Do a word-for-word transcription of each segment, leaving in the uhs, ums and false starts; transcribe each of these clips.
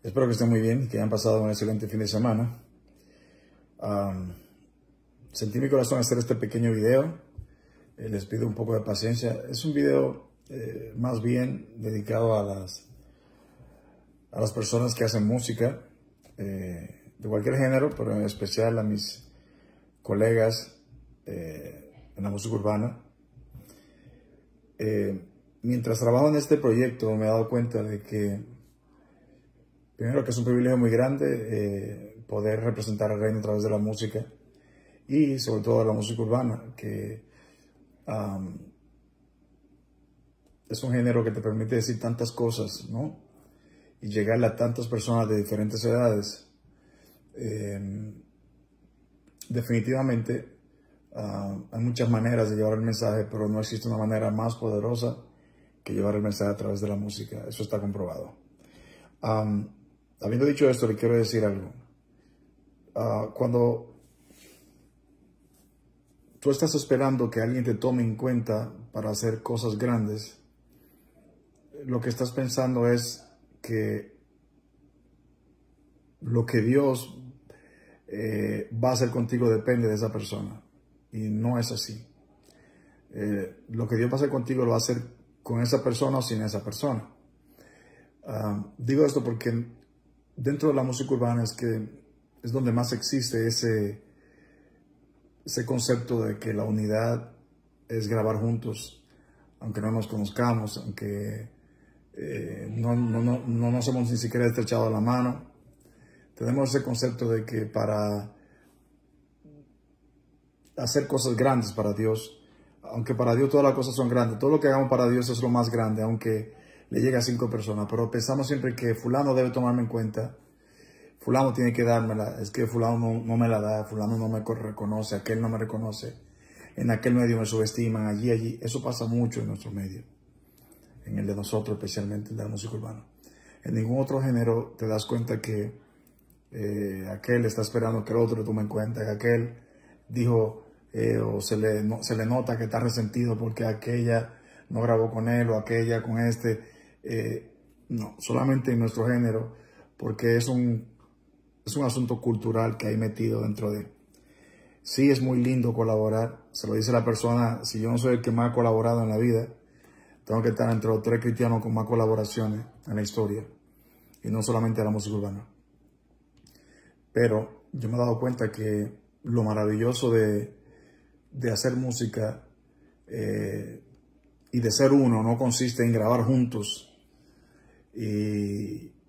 Espero que estén muy bien y que hayan pasado un excelente fin de semana. Um, sentí mi corazón hacer este pequeño video. Eh, les pido un poco de paciencia. Es un video eh, más bien dedicado a las, a las personas que hacen música eh, de cualquier género, pero en especial a mis colegas eh, en la música urbana. Eh, mientras trabajo en este proyecto me he dado cuenta de que, primero, que es un privilegio muy grande eh, poder representar al reino a través de la música y sobre todo la música urbana, que um, es un género que te permite decir tantas cosas, ¿no? Y llegarle a tantas personas de diferentes edades. Eh, definitivamente uh, hay muchas maneras de llevar el mensaje, pero no existe una manera más poderosa que llevar el mensaje a través de la música. Eso está comprobado. Um, habiendo dicho esto, le quiero decir algo. Uh, cuando tú estás esperando que alguien te tome en cuenta para hacer cosas grandes, lo que estás pensando es que lo que Dios eh, va a hacer contigo depende de esa persona. Y no es así. Eh, lo que Dios va a hacer contigo lo va a hacer con esa persona o sin esa persona. Uh, digo esto porque dentro de la música urbana es que es donde más existe ese, ese concepto de que la unidad es grabar juntos, aunque no nos conozcamos, aunque eh, no, no, no, no nos hemos ni siquiera estrechado la mano. Tenemos ese concepto de que para hacer cosas grandes para Dios, aunque para Dios todas las cosas son grandes, todo lo que hagamos para Dios es lo más grande, aunque le llegue a cinco personas, pero pensamos siempre que fulano debe tomarme en cuenta, fulano tiene que dármela, es que fulano no, no me la da, fulano no me reconoce, aquel no me reconoce, en aquel medio me subestiman, allí, allí. Eso pasa mucho en nuestro medio, en el de nosotros, especialmente el de la música urbana. En ningún otro género te das cuenta que eh, aquel está esperando que el otro le tome en cuenta, que aquel dijo eh, o se le, no, se le nota que está resentido porque aquella no grabó con él o aquella con este. Eh, no, solamente en nuestro género, porque es un, es un asunto cultural que hay metido dentro de. Sí, es muy lindo colaborar, se lo dice la persona. Si yo no soy el que más ha colaborado en la vida, tengo que estar entre los tres cristianos con más colaboraciones en la historia, y no solamente en la música urbana. Pero yo me he dado cuenta que lo maravilloso de, de hacer música eh, y de ser uno no consiste en grabar juntos. Y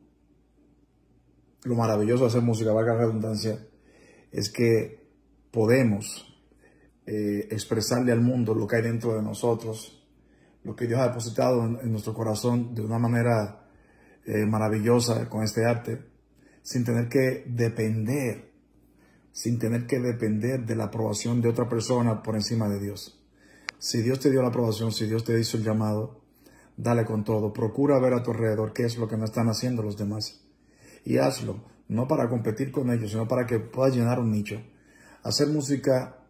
lo maravilloso de hacer música, valga la redundancia, es que podemos eh, expresarle al mundo lo que hay dentro de nosotros, lo que Dios ha depositado en, en nuestro corazón de una manera eh, maravillosa con este arte, sin tener que depender, sin tener que depender de la aprobación de otra persona por encima de Dios. Si Dios te dio la aprobación, si Dios te hizo el llamado, dale con todo. Procura ver a tu alrededor qué es lo que no están haciendo los demás. Y hazlo, no para competir con ellos, sino para que puedas llenar un nicho. Hacer música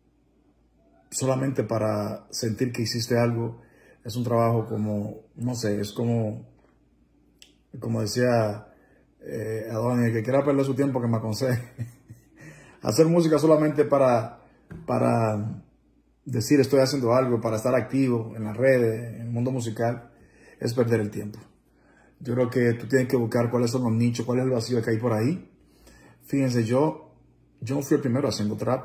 solamente para sentir que hiciste algo es un trabajo como, no sé, es como, como decía eh, Adonis, el que quiera perder su tiempo que me aconseje. Hacer música solamente para, para decir estoy haciendo algo, para estar activo en las redes, en el mundo musical, es perder el tiempo. Yo creo que tú tienes que buscar cuáles son los nichos, cuál es el vacío que hay por ahí. Fíjense, yo, yo no fui el primero haciendo trap,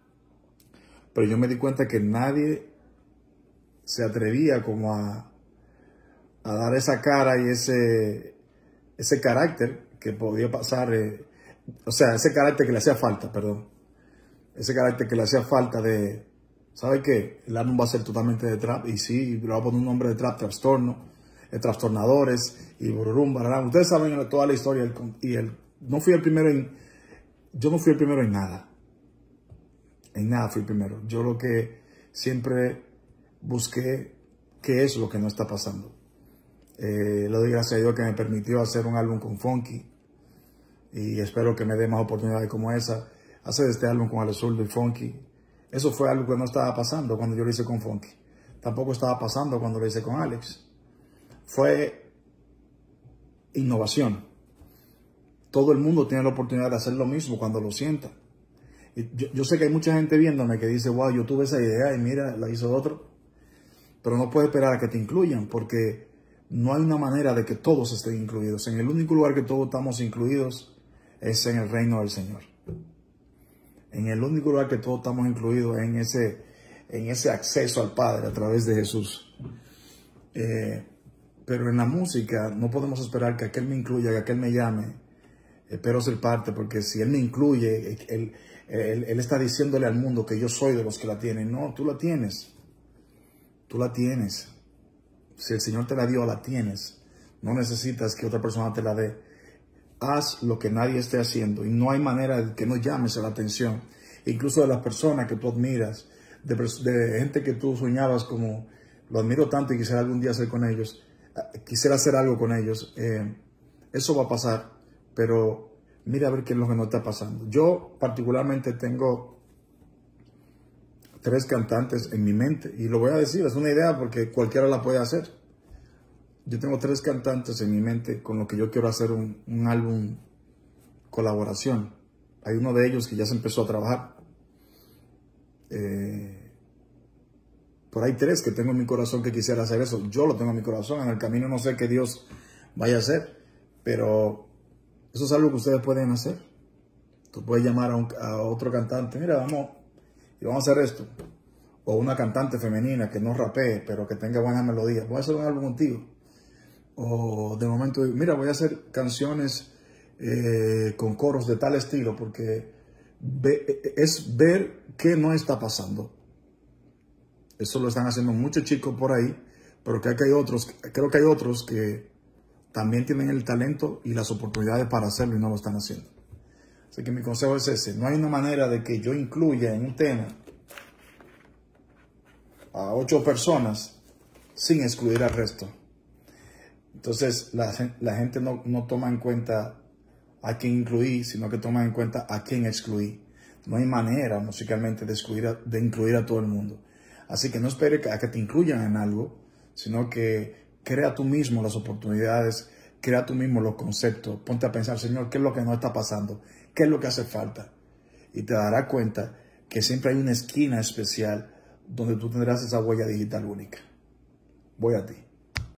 pero yo me di cuenta que nadie se atrevía como a, a dar esa cara y ese, ese carácter que podía pasar, eh, o sea, ese carácter que le hacía falta, perdón, ese carácter que le hacía falta de, ¿sabe qué? El álbum va a ser totalmente de trap, y sí, le voy a poner un nombre de trap, trastorno, de trastornadores, y bururum, bararam. Ustedes saben toda la historia, el, y el, no fui el primero en, yo no fui el primero en nada, en nada fui el primero. Yo lo que siempre busqué, qué es lo que no está pasando. Eh, le doy gracias a Dios que me permitió hacer un álbum con Funky, y espero que me dé más oportunidades como esa, hacer este álbum con Alex Zurdo y Funky. Eso fue algo que no estaba pasando cuando yo lo hice con Funky. Tampoco estaba pasando cuando lo hice con Alex. Fue innovación. todo el mundo tiene la oportunidad de hacer lo mismo cuando lo sienta. Y yo, yo sé que hay mucha gente viéndome que dice, wow, yo tuve esa idea y mira, la hizo otro. Pero no puedes esperar a que te incluyan, porque no hay una manera de que todos estén incluidos. En el único lugar que todos estamos incluidos es en el reino del Señor. En el único lugar que todos estamos incluidos es en ese, en ese acceso al Padre a través de Jesús. Eh, pero en la música no podemos esperar que aquel me incluya, que aquel me llame. Espero ser parte, porque si Él me incluye, él, él, él está diciéndole al mundo que yo soy de los que la tienen. No, tú la tienes. Tú la tienes. Si el Señor te la dio, la tienes. No necesitas que otra persona te la dé. Haz lo que nadie esté haciendo y no hay manera de que no llames la atención. Incluso de las personas que tú admiras, de, de gente que tú soñabas como, lo admiro tanto y quisiera algún día hacer con ellos, quisiera hacer algo con ellos. Eh, eso va a pasar, pero mira a ver qué es lo que no está pasando. Yo particularmente tengo tres cantantes en mi mente y lo voy a decir, es una idea porque cualquiera la puede hacer. Yo tengo tres cantantes en mi mente con los que yo quiero hacer un, un álbum colaboración. Hay uno de ellos que ya se empezó a trabajar. Eh, por ahí tres que tengo en mi corazón que quisiera hacer eso. Yo lo tengo en mi corazón. En el camino no sé qué Dios vaya a hacer. Pero eso es algo que ustedes pueden hacer. Tú puedes llamar a, un, a otro cantante. Mira, vamos, y vamos a hacer esto. O una cantante femenina que no rapee, pero que tenga buenas melodías. Voy a hacer un álbum contigo. O de momento, mira, voy a hacer canciones eh, con coros de tal estilo, porque ve, es ver qué no está pasando. Eso lo están haciendo muchos chicos por ahí, pero creo que hay otros, creo que hay otros que también tienen el talento y las oportunidades para hacerlo y no lo están haciendo. Así que mi consejo es ese. No hay una manera de que yo incluya en un tema a ocho personas sin excluir al resto. Entonces, la, la gente no, no toma en cuenta a quién incluí, sino que toma en cuenta a quién excluí. No hay manera musicalmente de, excluir a, de incluir a todo el mundo. Así que no espere a que te incluyan en algo, sino que crea tú mismo las oportunidades, crea tú mismo los conceptos. Ponte a pensar, Señor, ¿qué es lo que no está pasando? ¿Qué es lo que hace falta? Y te darás cuenta que siempre hay una esquina especial donde tú tendrás esa huella digital única. Voy a ti.